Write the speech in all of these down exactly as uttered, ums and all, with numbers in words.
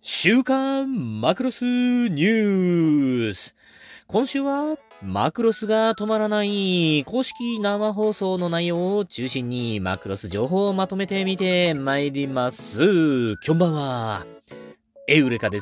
週刊マクロスニュース。今週はマクロスが止まらない公式生放送の内容を中心にマクロス情報をまとめてみてまいります。こんばんは。エウレカです。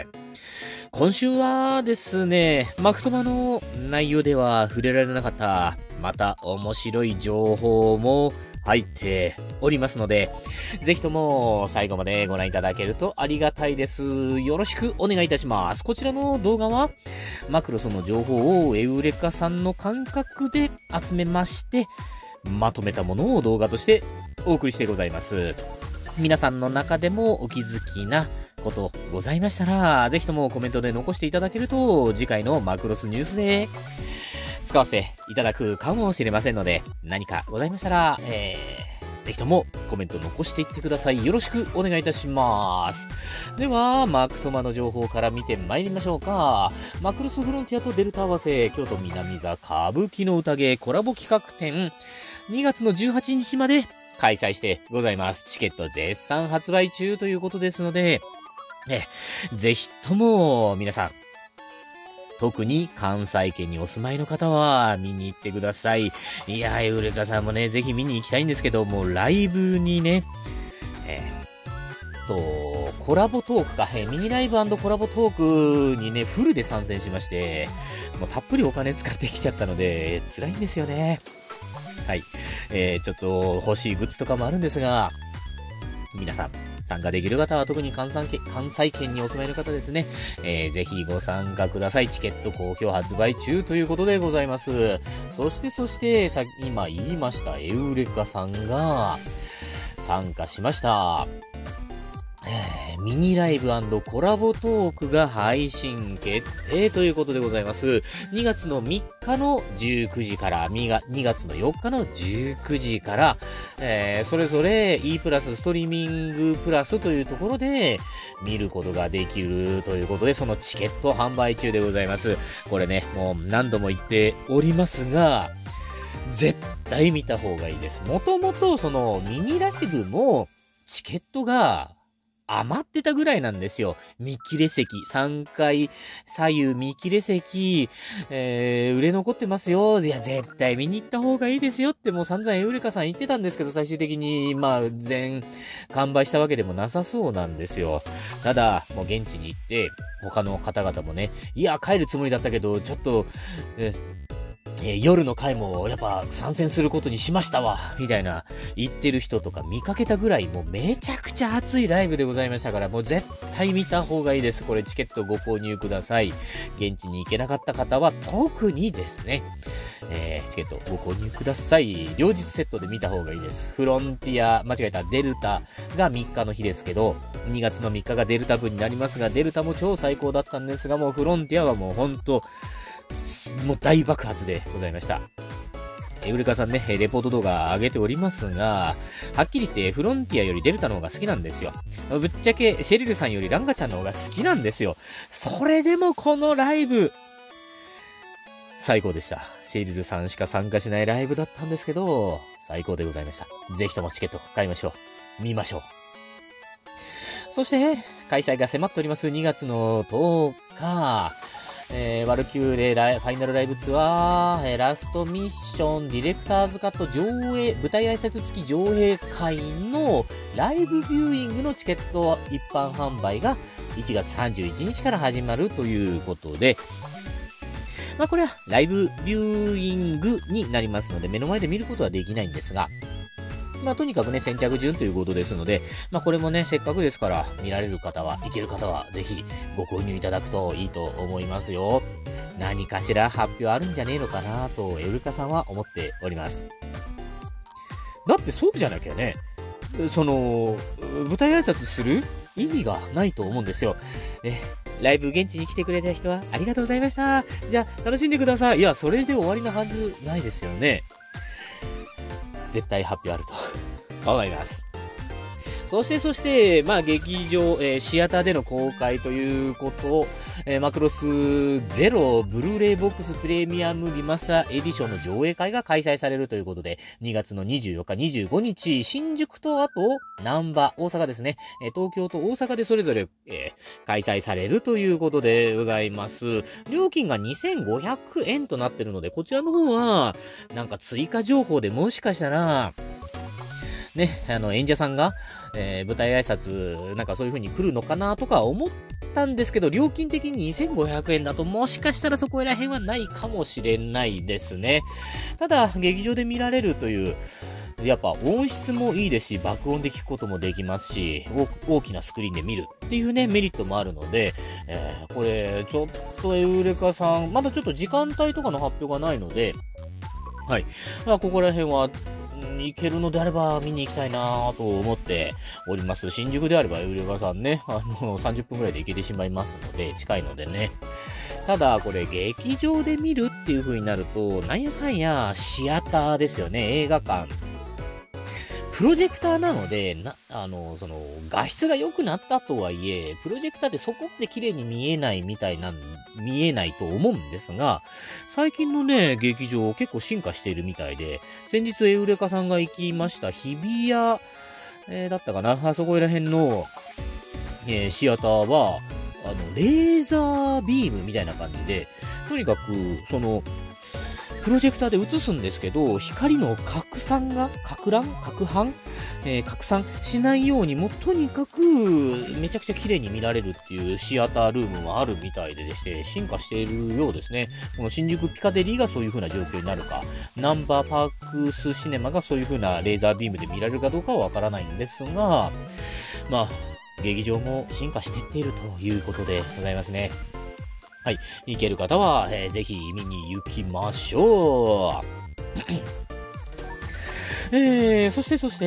今週はですね、マクトマの内容では触れられなかったまた面白い情報も入っておりますので、ぜひとも最後までご覧いただけるとありがたいです。よろしくお願いいたします。こちらの動画はマクロスの情報をエウレカさんの感覚で集めましてまとめたものを動画としてお送りしてございます。皆さんの中でもお気づきなことございましたら、ぜひともコメントで残していただけると次回のマクロスニュースで使わせていただくかもしれませんので、何かございましたら、えー、ぜひともコメント残していってください。よろしくお願いいたします。では、マクトマの情報から見てまいりましょうか。マクロスフロンティアとデルタ合わせ、京都南座歌舞伎の宴コラボ企画展、にがつのじゅうはちにちまで開催してございます。チケット絶賛発売中ということですので、えぜひとも皆さん、特に関西圏にお住まいの方は見に行ってください。いやー、エウレカさんもね、ぜひ見に行きたいんですけど、もうライブにね、えー、と、コラボトークか、えー、ミニライブ&コラボトークにね、フルで参戦しまして、もうたっぷりお金使ってきちゃったので、辛いんですよね。はい。えー、ちょっと欲しいグッズとかもあるんですが、皆さん、参加できる方は特に関西圏、関西圏にお住まいの方ですね、えー、ぜひご参加ください。チケット好評発売中ということでございます。そしてそしてさ今言いましたエウレカさんが参加しました、えー、ミニライブ&コラボトークが配信決定ということでございます。にがつのみっかのじゅうくじからにがつのよっかのじゅうくじから、えー、それぞれ E プラスストリーミングプラスというところで見ることができるということで、そのチケット販売中でございます。これね、もう何度も言っておりますが、絶対見た方がいいです。もともとそのミニライブもチケットが余ってたぐらいなんですよ。見切れ席。さんかい左右見切れ席、えー、売れ残ってますよ。いや、絶対見に行った方がいいですよってもう散々エウレカさん言ってたんですけど、最終的に、まあ、全完売したわけでもなさそうなんですよ。ただ、もう現地に行って、他の方々もね、いや、帰るつもりだったけど、ちょっと、えーえー、夜の回もやっぱ参戦することにしましたわみたいな言ってる人とか見かけたぐらい、もうめちゃくちゃ熱いライブでございましたから、もう絶対見た方がいいです。これチケットご購入ください。現地に行けなかった方は特にですね、えー、チケットご購入ください。両日セットで見た方がいいです。フロンティア、間違えた、デルタがみっかの日ですけど、にがつのみっかがデルタ分になりますが、デルタも超最高だったんですが、もうフロンティアはもうほんともう大爆発でございました。エウレカさんね、レポート動画上げておりますが、はっきり言ってフロンティアよりデルタの方が好きなんですよ。ぶっちゃけシェリルさんよりランガちゃんの方が好きなんですよ。それでもこのライブ、最高でした。シェリルさんしか参加しないライブだったんですけど、最高でございました。ぜひともチケット買いましょう。見ましょう。そして、開催が迫っておりますにがつのとおか、えー、ワルキューレライファイナルライブツアー、えー、ラストミッションディレクターズカット上映、舞台挨拶付き上映会のライブビューイングのチケット一般販売がいちがつさんじゅういちにちから始まるということで、まあこれはライブビューイングになりますので目の前で見ることはできないんですが、まあとにかくね、先着順ということですので、まあこれもね、せっかくですから見られる方は、行ける方はぜひご購入いただくといいと思いますよ。何かしら発表あるんじゃねえのかなとエウレカさんは思っております。だってそうじゃなきゃね、その舞台挨拶する意味がないと思うんですよ。ね、ライブ現地に来てくれた人はありがとうございました。じゃあ楽しんでください。いや、それで終わりなはずないですよね。絶対発表あると思います。 そして、そして、まあ、劇場、えー、シアターでの公開ということ、えー、マクロスゼロブルーレイボックスプレミアムリマスターエディションの上映会が開催されるということで、にがつのにじゅうよっか、にじゅうごにち、新宿とあと、難波、大阪ですね、えー、東京と大阪でそれぞれ、えー、開催されるということでございます。料金がにせんごひゃくえんとなってるので、こちらの方は、なんか追加情報でもしかしたら、ね、あの、演者さんが、えー、舞台挨拶、なんかそういう風に来るのかなとか思ったんですけど、料金的ににせんごひゃくえんだともしかしたらそこら辺はないかもしれないですね。ただ、劇場で見られるという、やっぱ音質もいいですし、爆音で聞くこともできますし、大きなスクリーンで見るっていうね、メリットもあるので、えー、これ、ちょっとエウレカさん、まだちょっと時間帯とかの発表がないので、はい。まあ、ここら辺は、行けるのであれば見に行きたいなぁと思っております。新宿であればエウレカさんね、あの、さんじゅっぷんくらいで行けてしまいますので、近いのでね。ただ、これ、劇場で見るっていう風になると、なんやかんや、シアターですよね、映画館。プロジェクターなので、な、あの、その、画質が良くなったとはいえ、プロジェクターでそこって綺麗に見えないみたいな、見えないと思うんですが、最近のね、劇場結構進化しているみたいで、先日エウレカさんが行きました日比谷、えー、だったかな、あそこら辺の、えー、シアターは、あの、レーザービームみたいな感じで、とにかく、その、プロジェクターで映すんですけど、光の拡散が、拡乱拡散えー、拡散しないように、もうとにかく、めちゃくちゃ綺麗に見られるっていうシアタールームもあるみたいででして、進化しているようですね。この新宿ピカデリーがそういう風な状況になるか、ナンバーパークスシネマがそういう風なレーザービームで見られるかどうかはわからないんですが、まあ、劇場も進化していっているということでございますね。はい。行ける方は、えー、ぜひ見に行きましょう。えー、そしてそして、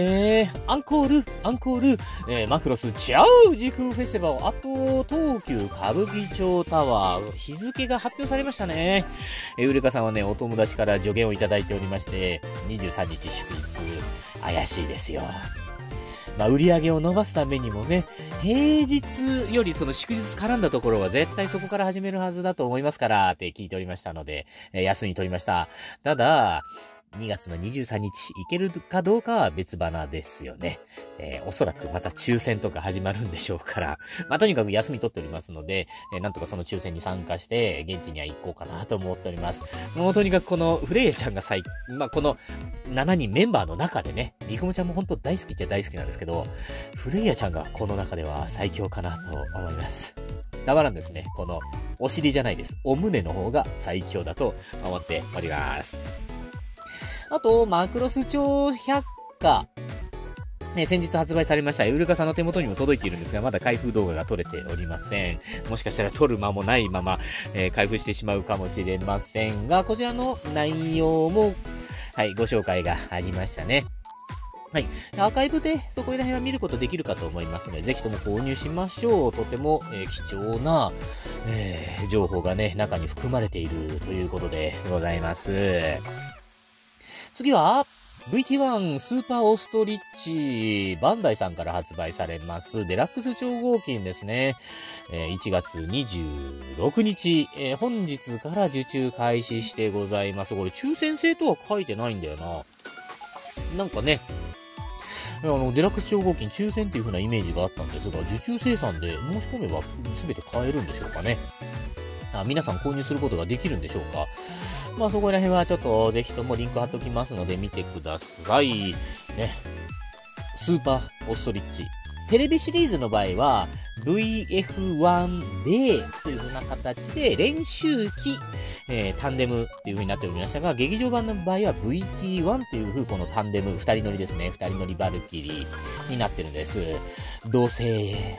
アンコール、アンコール、えー、マクロスチャウ時空フェスティバル、あと、東急歌舞伎町タワー、日付が発表されましたね。えー、ウレカさんはね、お友達から助言をいただいておりまして、にじゅうさんにち祝日、怪しいですよ。まあ、売り上げを伸ばすためにもね、平日よりその祝日絡んだところは絶対そこから始めるはずだと思いますから、って聞いておりましたので、えー、休み取りました。ただ、にがつのにじゅうさんにち行けるかどうかは別花ですよね。えー、おそらくまた抽選とか始まるんでしょうから、まあ、とにかく休み取っておりますので、えー、なんとかその抽選に参加して、現地には行こうかなと思っております。もうとにかくこのフレイヤちゃんが最、まあ、このしちにんメンバーの中でね、リコムちゃんも本当大好きっちゃ大好きなんですけど、フレイヤちゃんがこの中では最強かなと思います。たまらんですね。この、お尻じゃないです。お胸の方が最強だと思っております。あと、マクロス超百科。ね、先日発売されました。エウレカさんの手元にも届いているんですが、まだ開封動画が撮れておりません。もしかしたら撮る間もないまま、えー、開封してしまうかもしれませんが、こちらの内容も、はい、ご紹介がありましたね。はい。アーカイブでそこら辺は見ることできるかと思いますので、ぜひとも購入しましょう。とても、えー、貴重な、えー、情報がね、中に含まれているということでございます。次は、ブイティーワン スーパーオーストリッチ、バンダイさんから発売されます、デラックス超合金ですね。えー、いちがつにじゅうろくにち、えー、本日から受注開始してございます。これ、抽選制とは書いてないんだよな。なんかね、あの、デラックス超合金抽選っていう風なイメージがあったんですが、受注生産で申し込めば全て買えるんでしょうかね。あ、皆さん購入することができるんでしょうか。まあそこら辺はちょっとぜひともリンク貼っときますので見てください。ね。スーパーオーストリッチ。テレビシリーズの場合は ブイエフワン でという風な形で練習機、えー、タンデムっていう風になっておりましたが、劇場版の場合は ブイティーワン っていう風このタンデム、二人乗りですね。二人乗りバルキリーになってるんです。同性、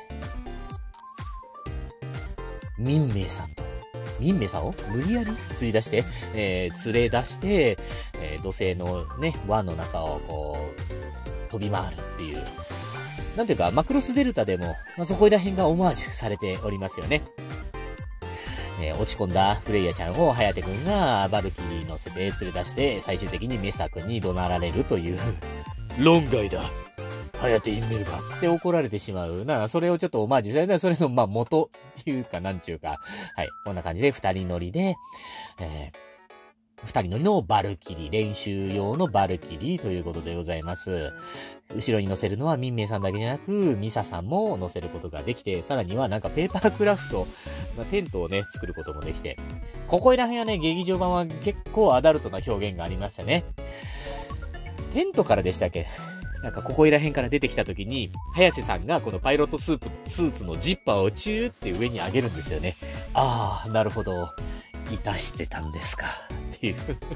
民名さんと。民名さんを無理やり釣り出して、えー、連れ出して、えー、土星のね、輪の中をこう、飛び回るっていう。なんていうか、マクロスデルタでも、まあ、そこら辺がオマージュされておりますよね。えー、落ち込んだフレイヤちゃんをハヤテ君がバルキリー乗せて連れ出して、最終的にメサ君に怒鳴られるという、論外だ。 ハヤテインメルがって怒られてしまう。な、それをちょっとオマージュされた、それの、まあ、元っていうか、なんちゅうか。はい。こんな感じで二人乗りで、えー、二人乗りのバルキリー、練習用のバルキリーということでございます。後ろに乗せるのはミンメイさんだけじゃなく、ミサさんも乗せることができて、さらにはなんかペーパークラフト、まあ、テントをね、作ることもできて、ここいら辺はね、劇場版は結構アダルトな表現がありましたね。テントからでしたっけ？なんかここいら辺から出てきた時に、早瀬さんがこのパイロットスープ、スーツのジッパーをチューって上に上げるんですよね。あー、なるほど。いたしてたんですか。っていう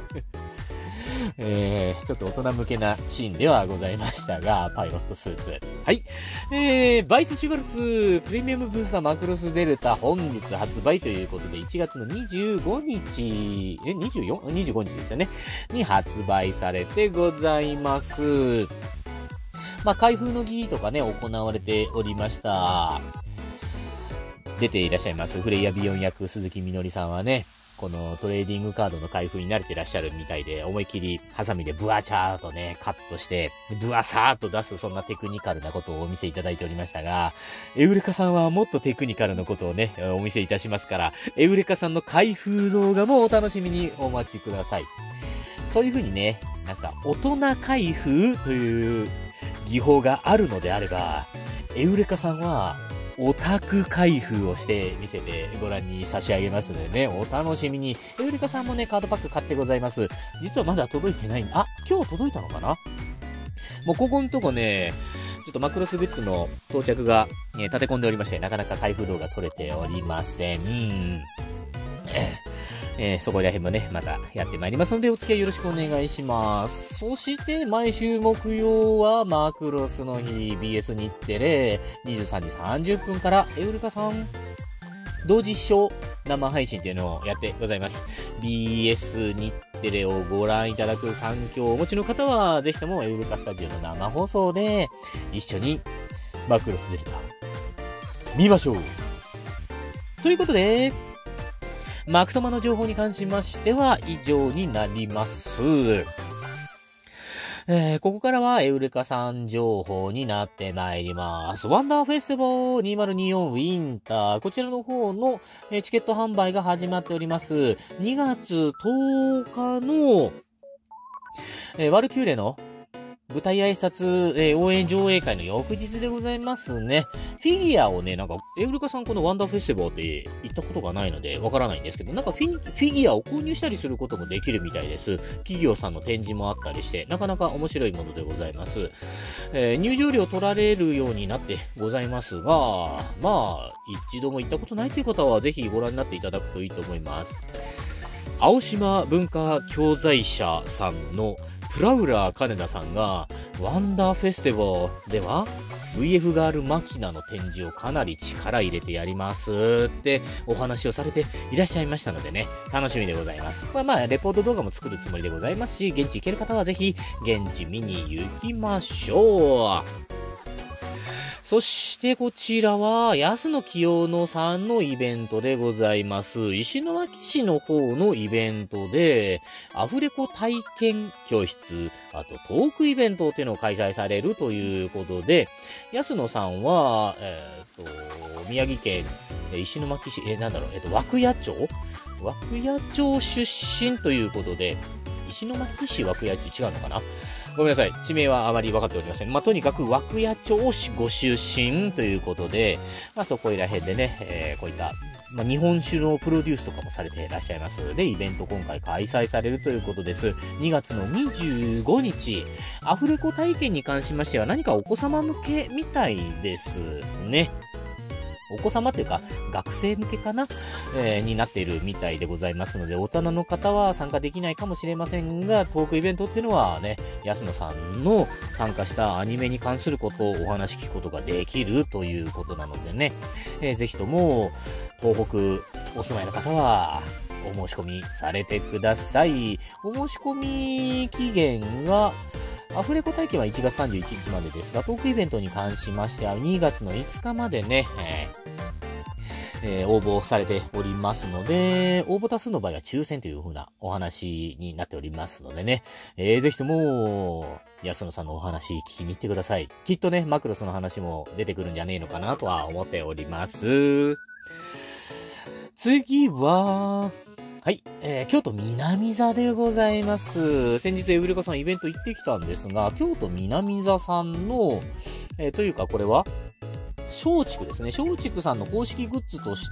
えー、ちょっと大人向けなシーンではございましたが、パイロットスーツ。はい。えー、バイスシュバルツプレミアムブースターマクロスデルタ本日発売ということで、いちがつのにじゅうごにち、え、にじゅうよん？ にじゅうごにちですよね。に発売されてございます。まあ、開封の儀とかね、行われておりました。出ていらっしゃいます。フレイヤビヨン役鈴木みのりさんはね、このトレーディングカードの開封に慣れてらっしゃるみたいで、思いっきりハサミでブワチャーとね、カットして、ブワサーと出すそんなテクニカルなことをお見せいただいておりましたが、エウレカさんはもっとテクニカルなことをね、お見せいたしますから、エウレカさんの開封動画もお楽しみにお待ちください。そういう風にね、なんか大人開封という技法があるのであれば、エウレカさんはオタク開封をして見せてご覧に差し上げますのでね、お楽しみに。エウレカさんもね、カードパック買ってございます。実はまだ届いてないんあ、今日届いたのかな？もうここのとこね、ちょっとマクロスグッズの到着が、ね、立て込んでおりまして、なかなか開封動画撮れておりません。えーえー、そこら辺もね、またやってまいりますので、お付き合いよろしくお願いします。そして、毎週木曜は、マクロスの日、ビーエス 日テレ、にじゅうさんじさんじゅっぷんから、エウレカさん、同時視聴生配信というのをやってございます。ビーエス 日テレをご覧いただく環境をお持ちの方は、ぜひともエウレカスタジオの生放送で、一緒に、マクロスでした。見ましょう。ということで、マクトマの情報に関しましては以上になります。えー、ここからはエウレカさん情報になってまいります。ワンダーフェスティバルにせんにじゅうよんウィンター。こちらの方の、えー、チケット販売が始まっております。にがつとおかの、えー、ワルキューレの舞台挨拶、えー、応援上映会の翌日でございますね。フィギュアをね、なんか、エウレカさんこのワンダーフェスティバルって行ったことがないのでわからないんですけど、なんかフィ、フィギュアを購入したりすることもできるみたいです。企業さんの展示もあったりして、なかなか面白いものでございます。えー、入場料取られるようになってございますが、まあ、一度も行ったことないという方はぜひご覧になっていただくといいと思います。青島文化教材社さんのプラウラー金田さんがワンダーフェスティバルでは ブイエフ ガールマキナの展示をかなり力入れてやりますってお話をされていらっしゃいましたのでね、楽しみでございます。まあまあレポート動画も作るつもりでございますし、現地行ける方はぜひ現地見に行きましょう。そしてこちらは安野清野さんのイベントでございます。石巻市の方のイベントでアフレコ体験教室、あとトークイベントっていうのを開催されるということで、安野さんは、えっと、宮城県石巻市、え、なんだろう、えっと、涌谷町涌谷町出身ということで、石巻市涌谷町違うのかな、ごめんなさい。地名はあまり分かっておりません。まあ、とにかく、涌谷町ご出身ということで、まあ、そこいら辺でね、えー、こういった、まあ、日本酒のプロデュースとかもされていらっしゃいますので、イベント今回開催されるということです。にがつのにじゅうごにち、アフレコ体験に関しましては何かお子様向けみたいですね。お子様というか学生向けかな、えー、になっているみたいでございますので、大人の方は参加できないかもしれませんが、トークイベントっていうのはね、安野さんの参加したアニメに関することをお話聞くことができるということなのでね、えー、ぜひとも東北お住まいの方はお申し込みされてください。お申し込み期限がアフレコ体験はいちがつさんじゅういちにちまでですが、トークイベントに関しましてはにがつのいつかまでね、ええー、応募されておりますので、応募多数の場合は抽選という風なお話になっておりますのでね、えー、ぜひとも、安野さんのお話聞きに行ってください。きっとね、マクロスの話も出てくるんじゃねえのかなとは思っております。次は、はい、えー、京都南座でございます。先日エウレカさんイベント行ってきたんですが、京都南座さんの、えー、というかこれは、松竹ですね。松竹さんの公式グッズとして、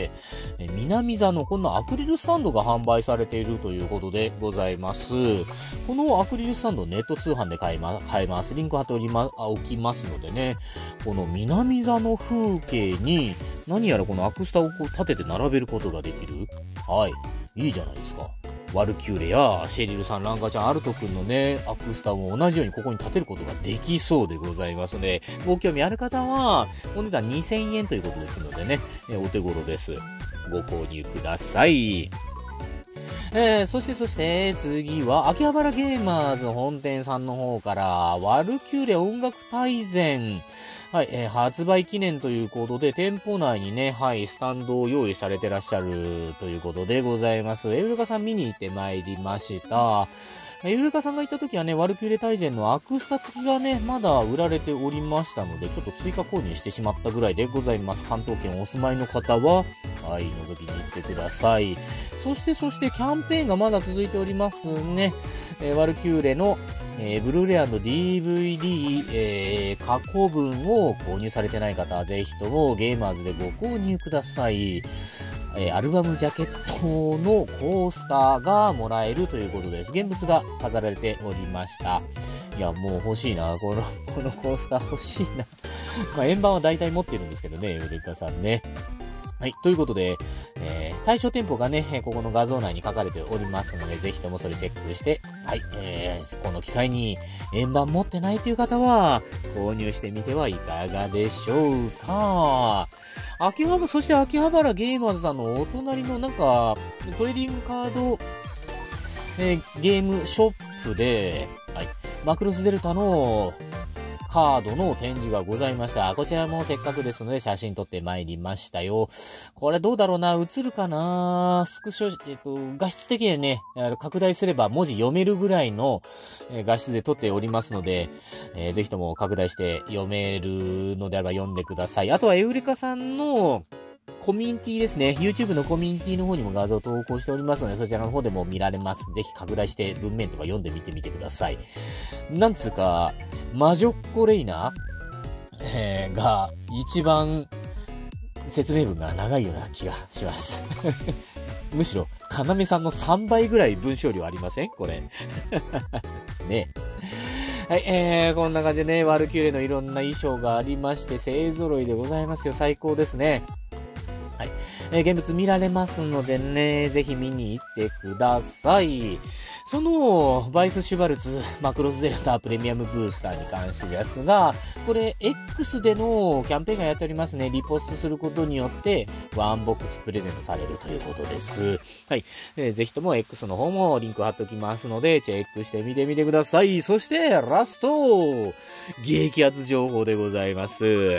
え南座のこんなアクリルスタンドが販売されているということでございます。このアクリルスタンドネット通販で買えま、買えます。リンク貼っておりま、置きますのでね。この南座の風景に何やらこのアクスタをこう立てて並べることができる。はい。いいじゃないですか。ワルキューレやシェリルさん、ランカちゃん、アルト君のね、アクスタも同じようにここに立てることができそうでございますので、ご興味ある方は、お値段にせんえんということですのでね、えお手頃です。ご購入ください。えー、そしてそして次は秋葉原ゲーマーズ本店さんの方からワルキューレ音楽大全、はい、えー、発売記念ということで店舗内にね、はい、スタンドを用意されてらっしゃるということでございます。エウレカさん見に行ってまいりました。エウレカさんが行った時はね、ワルキューレ大全のアクスタ付きがね、まだ売られておりましたので、ちょっと追加購入してしまったぐらいでございます。関東圏お住まいの方は、はい、覗きに行ってください。そしてそしてキャンペーンがまだ続いておりますね。えー、ワルキューレの、えー、ブルーレイ&ディーブイディー、えー、過去分を購入されてない方はぜひともゲーマーズでご購入ください。えー、アルバムジャケットのコースターがもらえるということです。現物が飾られておりました。いや、もう欲しいな。この、このコースター欲しいな。まあ、円盤は大体持ってるんですけどね、ウレカさんね。はい。ということで、えー、対象店舗がね、ここの画像内に書かれておりますので、ぜひともそれチェックして、はい。えー、この機会に円盤持ってないという方は、購入してみてはいかがでしょうか。秋葉原、そして秋葉原ゲーマーズさんのお隣のなんか、トレーディングカード、えー、ゲームショップで、はい。マクロスデルタのカードの展示がございました。こちらもせっかくですので写真撮ってまいりましたよ。これどうだろうな、映るかな、スクショ、えっと、画質的にね、拡大すれば文字読めるぐらいの画質で撮っておりますので、えー、ぜひとも拡大して読めるのであれば読んでください。あとはエウレカさんのコミュニティですね。YouTube のコミュニティの方にも画像投稿しておりますので、そちらの方でも見られます。ぜひ拡大して文面とか読んでみてみてください。なんつうか、魔女っ子レイナー、えー、が一番説明文が長いような気がします。むしろ、かなめさんのさんばいぐらい文章量ありませんこれ。ね。はい、えー、こんな感じでね、ワルキューレのいろんな衣装がありまして、勢揃いでございますよ。最高ですね。はい。えー、現物見られますのでね、ぜひ見に行ってください。その、バイス・シュバルツ、マクロスデルタプレミアムブースターに関してですが、これ、X でのキャンペーンがやっておりますね。リポストすることによって、ワンボックスプレゼントされるということです。はい。えー、ぜひとも X の方もリンク貼っておきますので、チェックしてみてみてください。そして、ラスト激アツ情報でございます。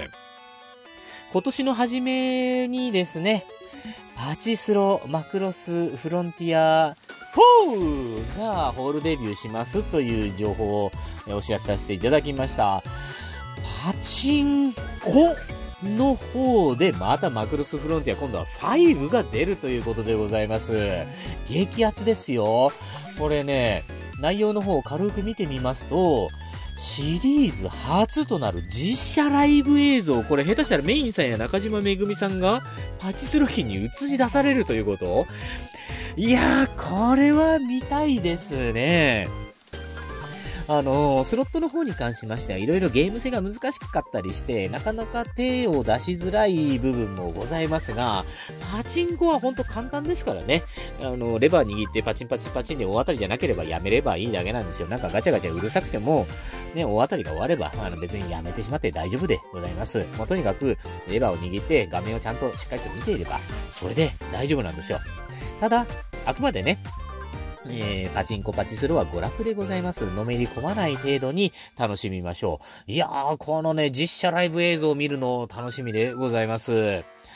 今年の初めにですね、パチスロマクロスフロンティアフォーがホールデビューしますという情報をお知らせさせていただきました。パチンコの方でまたマクロスフロンティア今度はファイブが出るということでございます。激アツですよ。これね、内容の方を軽く見てみますと、シリーズ初となる実写ライブ映像。これ下手したらメインさんや中島めぐみさんがパチスロ機に映し出されるということ？いやー、これは見たいですね。あのー、スロットの方に関しましては、いろいろゲーム性が難しかったりして、なかなか手を出しづらい部分もございますが、パチンコはほんと簡単ですからね。あの、レバー握ってパチンパチンパチンで大当たりじゃなければやめればいいだけなんですよ。なんかガチャガチャうるさくても、ね、大当たりが終われば、あの別にやめてしまって大丈夫でございます。もうとにかく、レバーを握って画面をちゃんとしっかりと見ていれば、それで大丈夫なんですよ。ただ、あくまでね、えー、パチンコパチスロは娯楽でございます。のめり込まない程度に楽しみましょう。いやー、このね、実写ライブ映像を見るの楽しみでございます。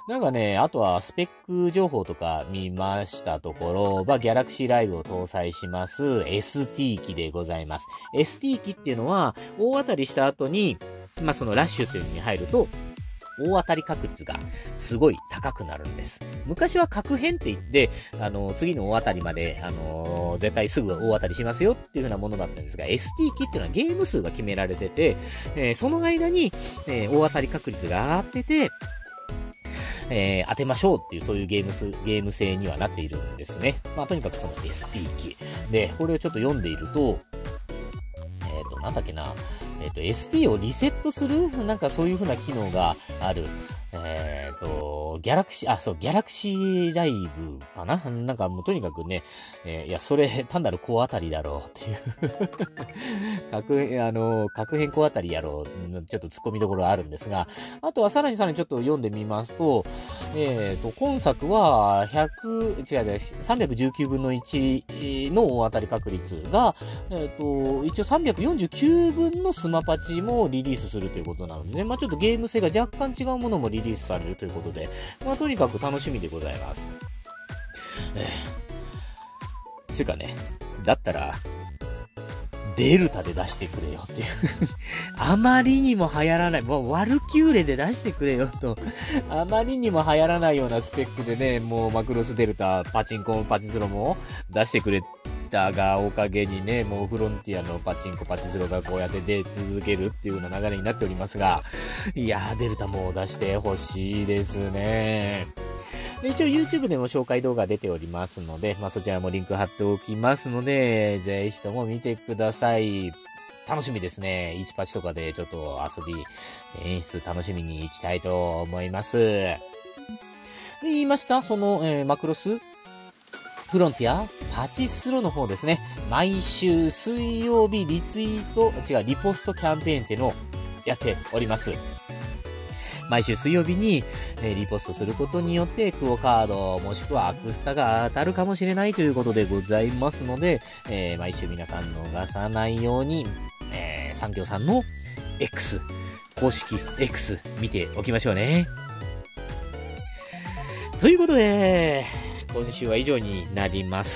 なんかね、あとはスペック情報とか見ましたところ、まあ、ギャラクシーライブを搭載します エスティー 機でございます。エスティー 機っていうのは、大当たりした後に、まあ、そのラッシュっていうのに入ると、大当たり確率がすごい高くなるんです。昔は確変って言って、あの、次の大当たりまで、あのー、絶対すぐ大当たりしますよっていう風なものだったんですが、エスティー 機っていうのはゲーム数が決められてて、えー、その間に、えー、大当たり確率が上がってて、えー、当てましょうっていう、そういうゲームス、ゲーム性にはなっているんですね。まあ、とにかくその エスティー 機。で、これをちょっと読んでいると、えっと、なんだっけな、えっと、エスティー をリセットするなんかそういう風な機能がある。えっと、ギャラクシー、あ、そう、ギャラクシーライブかななんかもうとにかくね、えー、いや、それ単なる小当たりだろうっていう確変、あの、確変小当たりやろう。ちょっと突っ込みどころがあるんですが、あとはさらにさらにちょっと読んでみますと、えっと、今作はひゃく、違う違う、さんびゃくじゅうきゅうぶんのいちの大当たり確率が、えっと、一応さんびゃくよんじゅうきゅうぶんのスマパチもリリースするということなのでね、まあちょっとゲーム性が若干違うものもリリースされるということで、まあとにかく楽しみでございます。えー、つうかね、だったら、デルタで出してくれよっていうあまりにも流行らない。もうワルキューレで出してくれよと。あまりにも流行らないようなスペックでね、もうマクロスデルタ、パチンコもパチスロも出してくれたがおかげにね、もうフロンティアのパチンコ、パチスロがこうやって出続けるっていうような流れになっておりますが、いやー、デルタも出してほしいですね。で一応 YouTube でも紹介動画出ておりますので、まあそちらもリンク貼っておきますので、ぜひとも見てください。楽しみですね。いちパチとかでちょっと遊び、演出楽しみに行きたいと思います。で言いました、その、えー、マクロスフロンティアパチスロの方ですね。毎週水曜日リツイート、違う、リポストキャンペーンっていうのをやっております。毎週水曜日に、えー、リポストすることによってクオカードもしくはアクスタが当たるかもしれないということでございますので、えー、毎週皆さん逃さないように、えー、産業さんの X、公式 X 見ておきましょうね。ということで、今週は以上になります。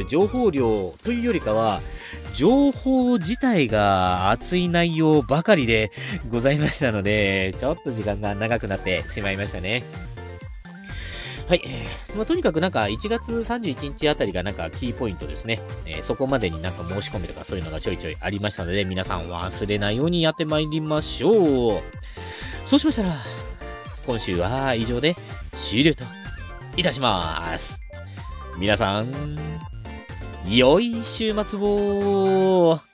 情報量というよりかは、情報自体が熱い内容ばかりでございましたので、ちょっと時間が長くなってしまいましたね。はい。えーまあ、とにかくなんかいちがつさんじゅういちにちあたりがなんかキーポイントですね。えー、そこまでになんか申し込めとかそういうのがちょいちょいありましたので、皆さん忘れないようにやってまいりましょう。そうしましたら、今週は以上で終了といたします。皆さん、良い週末を。